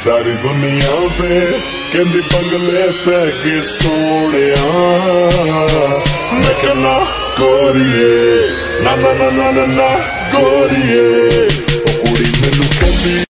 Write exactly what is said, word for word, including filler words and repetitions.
सारी दुनिया पे कहंदी बंगले पै के सोनिया मैं कहना गोरिए ना ना ना ना ना गोरिए ओ कुड़ी मैनू कहंदी